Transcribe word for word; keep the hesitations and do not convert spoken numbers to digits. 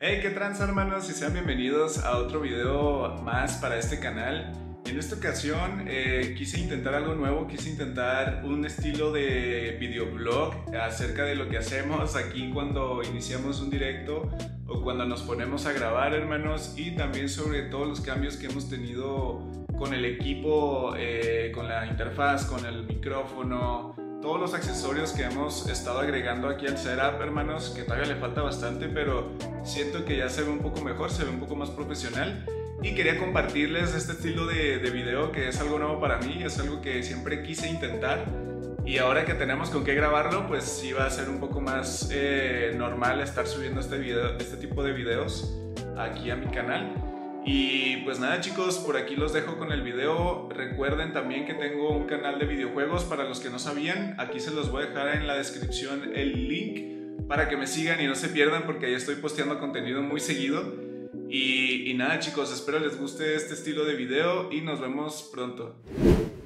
Hey, qué tranza, hermanos, y sean bienvenidos a otro video más para este canal. En esta ocasión eh, quise intentar algo nuevo, quise intentar un estilo de videoblog acerca de lo que hacemos aquí cuando iniciamos un directo o cuando nos ponemos a grabar, hermanos, y también sobre todos los cambios que hemos tenido con el equipo, eh, con la interfaz, con el micrófono, todos los accesorios que hemos estado agregando aquí al setup, hermanos, que todavía le falta bastante, pero siento que ya se ve un poco mejor, se ve un poco más profesional. Y quería compartirles este estilo de, de video que es algo nuevo para mí, es algo que siempre quise intentar. Y ahora que tenemos con qué grabarlo, pues sí va a ser un poco más eh, normal estar subiendo este, video, este tipo de videos aquí a mi canal. Y pues nada, chicos, por aquí los dejo con el video. Recuerden también que tengo un canal de videojuegos para los que no sabían. Aquí se los voy a dejar en la descripción el link para que me sigan y no se pierdan, porque ahí estoy posteando contenido muy seguido. Y, y nada, chicos, espero les guste este estilo de video y nos vemos pronto.